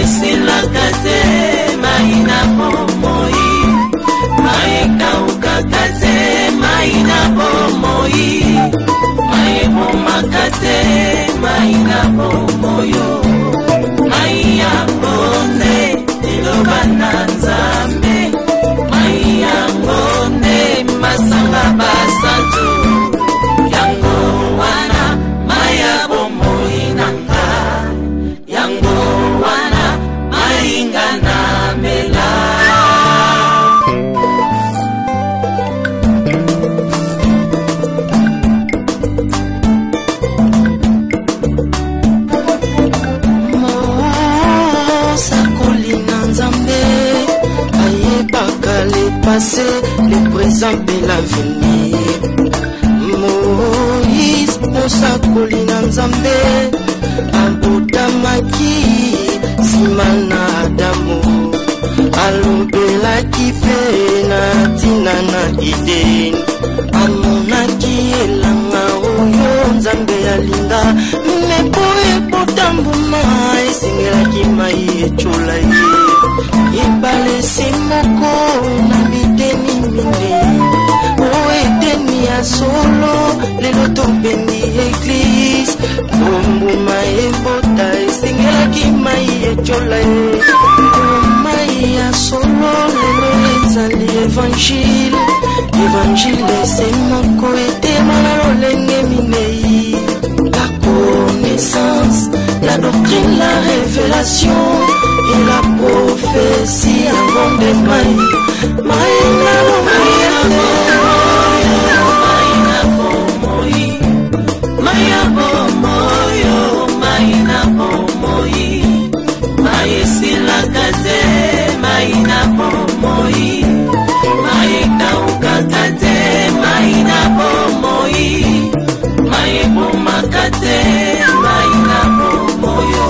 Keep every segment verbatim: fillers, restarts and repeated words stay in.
esilaka te mai na bomoi mai ekawukaka te mai na bomoi mai ebomaka te mai na bomoyo mai ya bonde liloba na Nzambe mai yango nde masanga basantu yango wana mai ya bomoi nanga yango wana mainga na mela passé, le présent et l'avenir. Moïse, Moussa Kolina Nzambe, Abotamaki, Simana Adamo, Alobela Kipe, Natina na Eden, Amonaki Elanga, Oyo Nzambe Alinda, Mepoe Potambuma, Esingelaki Mai Echolaye. Ibale simoko na biteni mine o eteni ya solo lelo tombeni église bombuma ebota esingelaki mai echola mai ya solo lelo ezali évangile évangile simoko etema na lolenge minei la connaissance la doctrine la révélation et la prophétie en bon de maï maïna maïna maïna bomoyi maïna bomoyo maïna bomoyi maïsilaka te maïna bomoyi maïna ukaka te maïna bomoyi maïbomaka te maïna bomoyo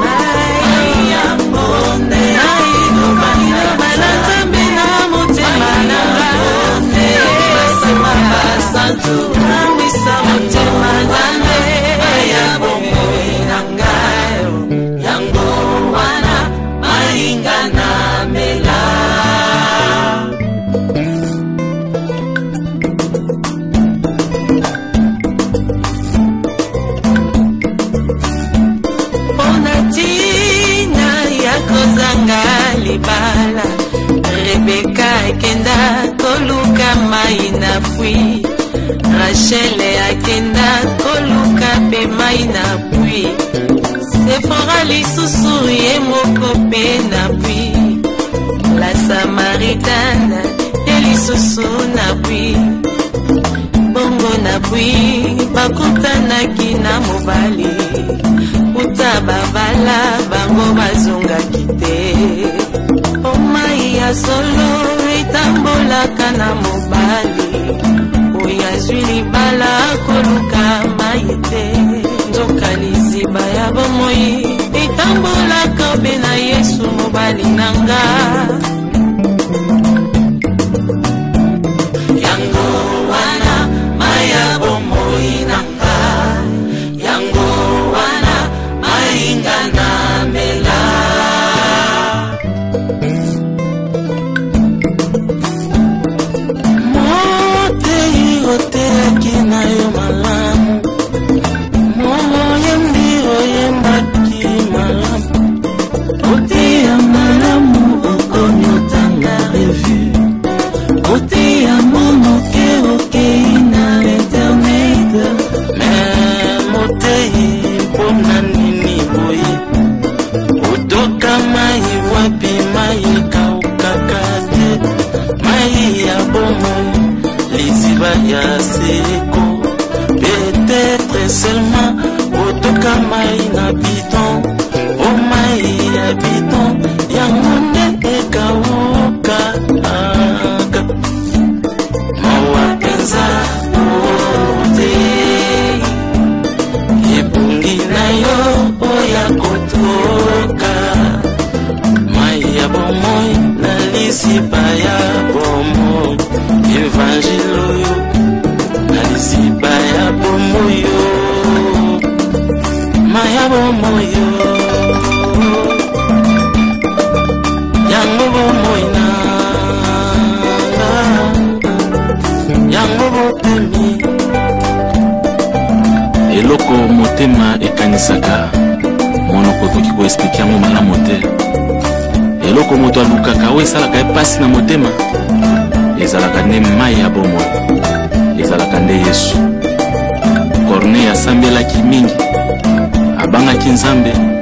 libala Rebeka akenda koluka mai na pui Rachel akenda koluka pe mai na pui Sephora lisusu ye moko pe na pui La Samaritane ye lisusu na pui Bongo na pui bakutanaki na mobali Uta babala bango bazongaki te Omai ya solo itambolaka na mobali Oya zwi libala koluka mai te Nzoka liziba ya bomoi itambolaka be na Yesu mobali nanga Yango wana maya bomoi nanga Yango wana mainga na mela na yo malamu momo yembiro yembaki malamu Oti ya malamu okonyotanga revue Oti ya momo ke okei na internet Me motei pona nini boye Otoka mai wapi mai kaukaka te Mai ya bomo Liziba ya seko Peut-être seulement Otoka mai na bidon O mai ya bidon Ya monde eka woka Aga Mawa penza Ote Ebungi na yo Oya kotoka Mai ya bomoi Na liziba ya bomoi Évangile yo Nalisiba ya bomoyo Maya bomoyo nakanisaka monoko ekoki koexplike yango malamu te. Eloko moto alukaka oyo esalaka epasi na motema ezalaka nde mai ya bomoi, ezalaka nde Yesu. Corneille asambelaki mingi, abangaki Nzambe